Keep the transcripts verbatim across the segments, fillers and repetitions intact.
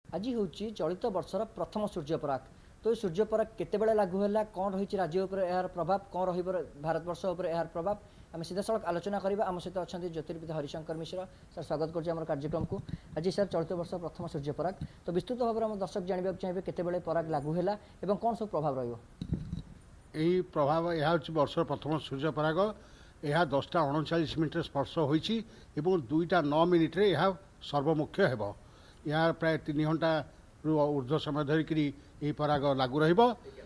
आज हूँ चलित वर्षर प्रथम सूर्यपराग तो सूर्यपराग केतेबेले लागू है कौन रही राज्य उपर यार प्रभाव कौन रही भारतवर्ष उपर यार प्रभाव आम सीधा सड़क आलोचना करवा आम सहित अच्छा ज्योतिर्विद हरिशंकर मिश्र सर स्वागत कर कार्यक्रम को आज सर चलित वर्ष प्रथम सूर्यपराग तो विस्तृत भाव में दर्शक जानवा चाहिए केतेबेले पराग लागू है कौन सब प्रभाव यही प्रभाव यह वर्ष प्रथम सूर्यपराग यह दसटा अड़चाश मिनिट स्पर्श होती दुईटा नौ मिनिट्रे यह सर्वमुख्य है यह प्राय तीन घंटा रु ऊर्ध्व समय धरिक यही पराग लागू रहा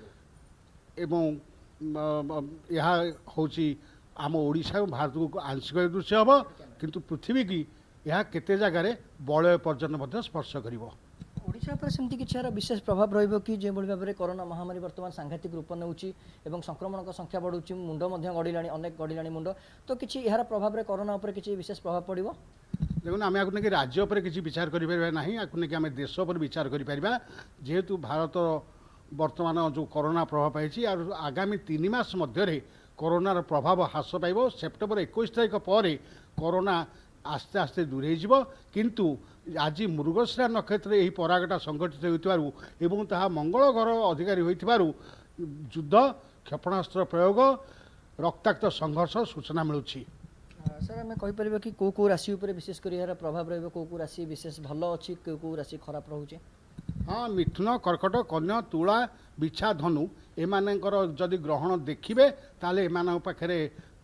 हूँ आम ओडिशा भारत को आंशिक दृश्य हम किंतु पृथ्वी की यह केते जगार बलय पर्यटन स्पर्श कर ओडिशा पर सेमती किसी यार विशेष प्रभाव रहिबो कि जे भाव में कोरोना महामारी वर्तमान सांघातिक रूप नेउची एवं संक्रमण संख्या बढ़ुची मुंड गड़िलाणी अनेक गड़िलाणी मुंड तो किसी यार प्रभाव में कोरोना उपर किसी विशेष प्रभाव पड़ो देखो आम या नहीं राज्य उपर किसी विचार करें ना या आम देश पर विचार करें जेहेतु भारत वर्तमान जो कोरोना प्रभाव पाई और आगामी तीन मास मध्य कोरोनार प्रभाव ह्रास पाइब सेप्टेम्बर इक्कीस तारीख पर कोरोना आस्ते आस्ते दूरे किंतु आज मृगशिरा नक्षत्र यही परागटा संगठित होता मंगल घर अधिकारी होइथिबारु युद्ध क्षेपणास्त्र प्रयोग रक्ताक्त संघर्ष सूचना मिलूँ सर आम कहीपर कि कौ कौ राशि उपर विशेषकर यार प्रभाव रही कौ कौ राशि विशेष भल अच्छी कौ कौ राशि खराब रोचे हाँ मिथुन कर्कट कन्या तुला बिछा धनु एमानकर जदि ग्रहण देखिए ताले एमान पाखे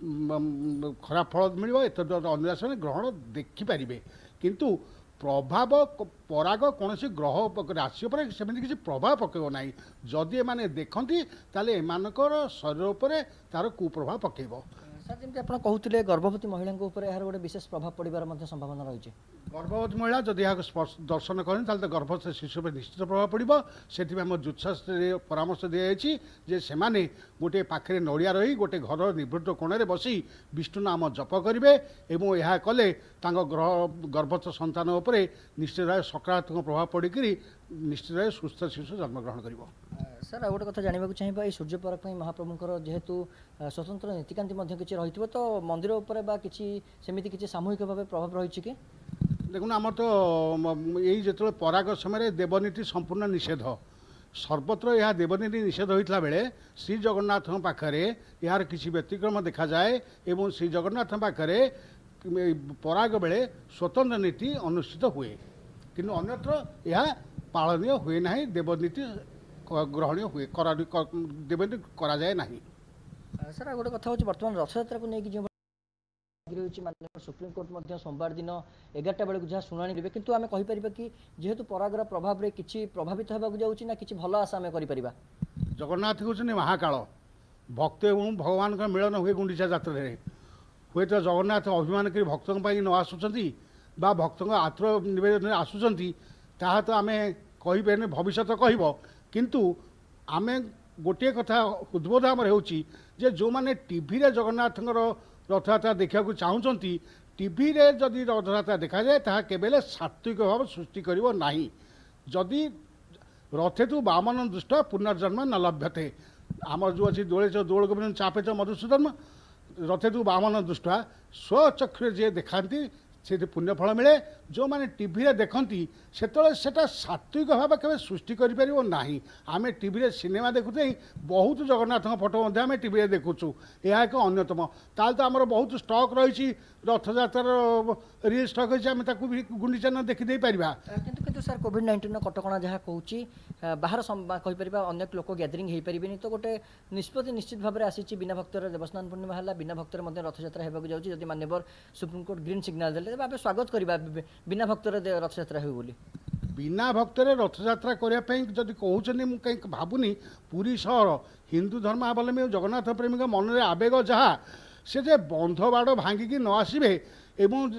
खराब फल मिल एत अनुराश ग्रहण देखिपारे किंतु प्रभाव पराग कौन ग्रह राशि पर सेमती किसी प्रभाव पकेब ना जदि एमाने देखती ताले एमानकर शरीर उपर तार कुप्रभाव पकेब सर जमी आप कहते गर्भवती महिला यार गोटे विशेष प्रभाव पड़ार संभावना रही गर्भवती महिला जदि यहाँ दर्शन करें तो गर्भवती शिशु पर निश्चित प्रभाव पड़ो से ज्योतिषास्त्र परामर्श दी जाए गोटे पाखे नड़िया रही गोटे घर निवृत्त कोण बसी विष्णु नाम जप करेंगे और यह कले ग्रह गर्भस्थ संतान उपर निश्चित भाव सकारात्मक प्रभाव पड़ी निश्चित भाव सुस्थ शिशु जन्मग्रहण कर सर आ गोटे कथा जानवा चाहिए ये सूर्यपराग महाप्रभुंर जेहेतु स्वतंत्र नीतिकांति किसी रही तो मंदिर उपर किसी सेमती किसी सामूहिक भाव प्रभाव रही कि देखो आम तो यही जो पराग समय देवनीति संपूर्ण निषेध सर्वत्र यह देवनीति निषेध होता बेले श्री जगन्नाथ पाखे यार किसी व्यतिक्रम देखा जाए एवं श्री जगन्नाथ पाखे पराग बेले स्वतंत्र नीति अनुष्ठित हुए किंतु अन्यत्र यह पालनीय हुए ना देवनीति ग्रहणीय हुए देवनीति करा जाए ना सर आ गोटे कथा बर्तमान रथयात्रा को लेकिन सुप्रीम कोर्ट सोमवार दिन एगारटा बेलू जहाँ शुणी देवे किंतु आम कहीपर कि जेहेतु परागर प्रभाव में किसी प्रभावित होगा जाऊँगी कि भल आशा आम कर जगन्नाथ हूँ महाकाल भक्त एवं भगवान का मिलन हुए गुंडीचा जात्रा हुए तो जगन्नाथ अभिमान कर भक्तों न आसुँच भक्त आत्र नवेदन आसुँच ताहा तो आम कहीपर भविष्य कहब किंतु आम गोटे कथा उद्बोध आम हो जो मैंने टीवी जगन्नाथ रथयात्रा देखा चाहूँगी टीवी रे जदि रथयात्रा देखा जाए ताहा केवल सात्विक भाव सृष्टि करिवो नाही जदि रथे तु वामन दुष्ट पुनर्जन्म न लभ्यते आमर जो अच्छी दोले दोल गोविंद चापे च मधुसूदन रथे तु वामन दुष्ट स्वचक्षु जे देखाती से पुण्यफल मिले जो मैंने टीवी रे देखती से सात्विक भाव के सृष्टि करें ना आम टीवी सिनेमा देखुते बहुत जगन्नाथ फोटो आम टीवी देखुचु यह एक अन्यतम ताल तो आमर बहुत स्टॉक रही रथयात्रार रियल स्टॉक भी गुंडीचा न देखी पारिबा किंतु किंतु सर कोविड नाइंटीन कटकणा जहाँ कहूँ बाहर कहीपर अनेक लोक गैदरिंग हो पारे तो गोटे निष्पत्ति निश्चित भाव में आसी बिना भक्तर देवस्थान पूर्णिमा है बिना भक्तर रथयात्रा होगा जाऊँगी जब मान्यवर सुप्रीमकोर्ट ग्रीन सिग्नाल देते आम स्वागत करवा बिना भक्तर रथयात्रा हो बोली बिना भक्तर रथयात्रा करने जब कहते मुझे कहीं भावुनी पुरी सहर हिंदू धर्मावलम्बी जगन्नाथ प्रेमी मन में आवेग जहाँ से जे बंध बाड़ भांगिकी न आसबे एवं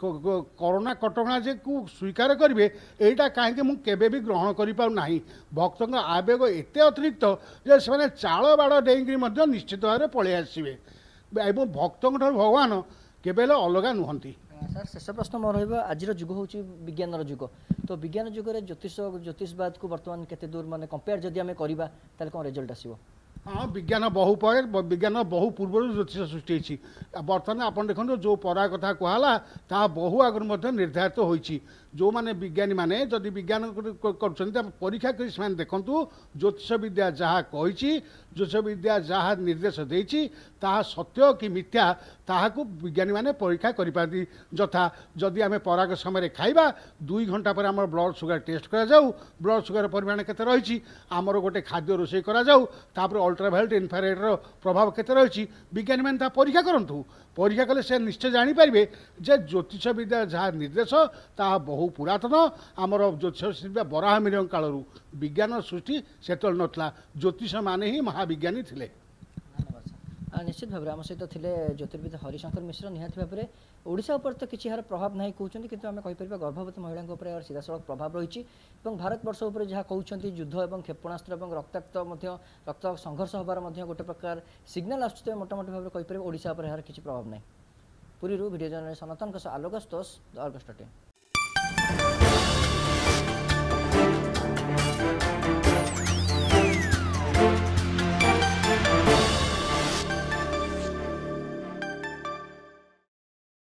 कोरोना कटकणा जे को स्वीकार करेंगे यहाँ कहीं मुझे भी ग्रहण करना भक्त आवेग एत अतिरिक्त जे से चाल बाड़ डेईकि निश्चित भाव में पलि आसवे एवं भक्त भगवान केवल अलग नुहति सर शेष प्रश्न मोर आज जुग हूँ विज्ञान जुग तो विज्ञान जुगर ज्योतिष ज्योतिषवाद को बर्तमान केते दूर माने कंपेयर जदि आम करवा ताले कौन रिजल्ट आसो हाँ विज्ञान बहु पर विज्ञान बहु पूर्व ज्योतिष सृष्टि बर्तमान आप देखो जो परा कथा कहला ता बहु आगुरी निर्धारित होती जो माने विज्ञानी माने जदि विज्ञान कर परीक्षा कर देखु ज्योतिष विद्या जहाँ कही ज्योतिष विद्या जहाँ निर्देश देती ताहा सत्य कि मिथ्या ताहाकू विज्ञानी माने परीक्षा करिपारती जथा जदि आम पराग समय खाइबा दुई घंटा पर आम ब्लड सुगर टेस्ट करा जाऊ ब्लड सुगर परिमाण केते रही आमर गोटे खाद्य रोषे करा जाऊ तापर अल्ट्राभायोलेट इनफ्रारेड रो प्रभाव केते रही विज्ञानी माने ता परीक्षा करंतु परीक्षा कले से निश्चय जानीपारे जे ज्योतिष विद्या जहाँ निर्देश ताहा बहु पुरातन आमर ज्योतिष विद्या बराह मिलियन कालरू विज्ञान सृष्टि सेतल नथला ज्योतिष माने ही महाविज्ञानी थिले। निश्चित भाव आम सहित थे ज्योतिर्विद हरिशंकर मिश्र निहाती भाव में ओडिशा उपर तो किसी यार प्रभाव ना कहते कि आम कहीपर गर्भवती महिला सीधा सड़क प्रभाव रही भारत वर्ष उपर जहाँ कहते युद्ध और क्षेपणास्त्र और रक्ताक्त रक्त संघर्ष होबार गोटे प्रकार सिग्नाल आसुचे मोटामोटी भाव कहीपर ओडिशा उपर यार किसी प्रभाव ना। पुरी वीडियो जर्नलिस्ट सनातन आलोक स्तोष अर्गस्ट टीम।